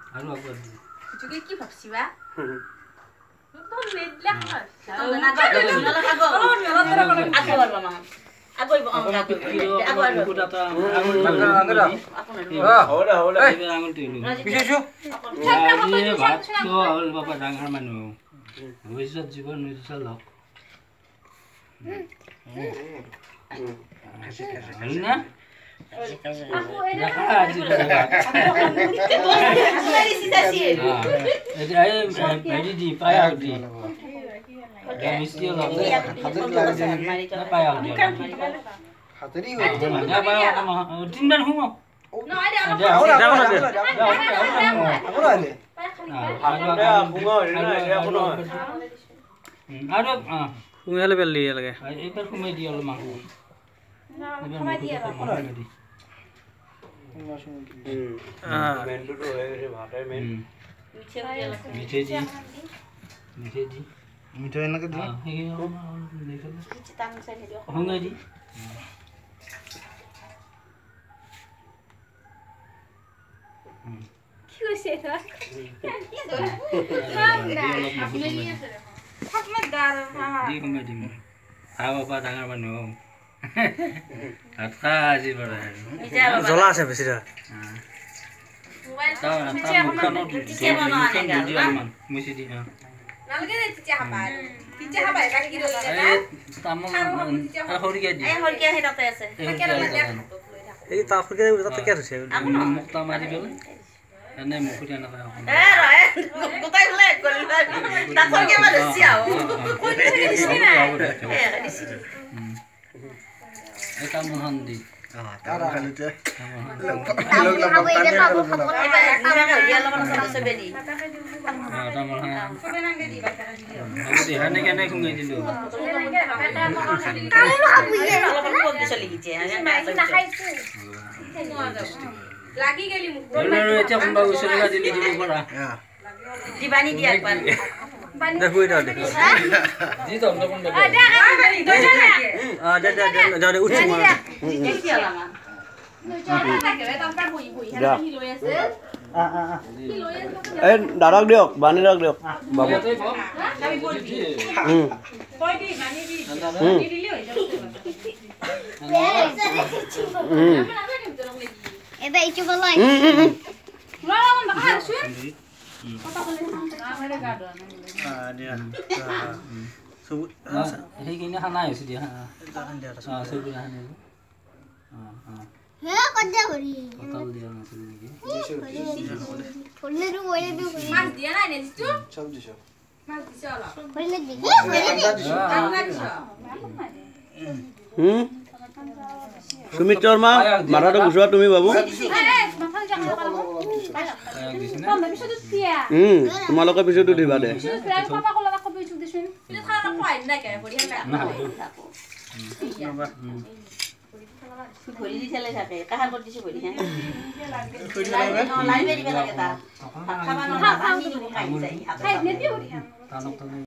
আৰু আগত তুমি কি ভাবছিবা তোৰ নেদলা খাস ডাঙৰ মানুহ ভৱিষ্যত জীৱন নিশ্চয় লওক Sungai lebih liar lagi. Itu sungai dia lemah. Mito enak di. Sungai di. Tangan manu. Ata aji pada. Zola sih bersih dah. Tahu nak bukan dia man, mesti dia. Nalga deh cici apa? Cici apa ya? Kaki kilo aja. Tamu, hori kaya di. Hori kaya hidup ya sih. Ini tak fikir udah tak kira sih. Mukta mari dulu. Ane mukti anak aku. Kutai lek, tak hori kaya mana sih aku? Di sini nih. Di sini. Tamu handi. Tahu kan itu. Lagi kali Dibani dia kan. Dah gue dah. Ada ucap mana? Darak diok, bani darak diok. Babu. Ebe itu balai. Dia. Sebut. Ini kini hana ya sih dia. Sebut hana. Ya, kerja beri. Total dia masih lagi. Boleh tu, boleh tu. Mas dia lah ni tu. Cakap je sih. Mas dia lah. Boleh tu. Sumit Sharma, marah tu busuk tu mi babu. তোমালোকে পিছতো তো দিবা দে। ভৰি দি চলে থাকে কাহাৰ কৰি দিছে ভৰি হ্যাঁ লাইন বেৰি বেলা কেটা খাবা ন খাই যায় খাই নেদি ভৰি হ্যাঁ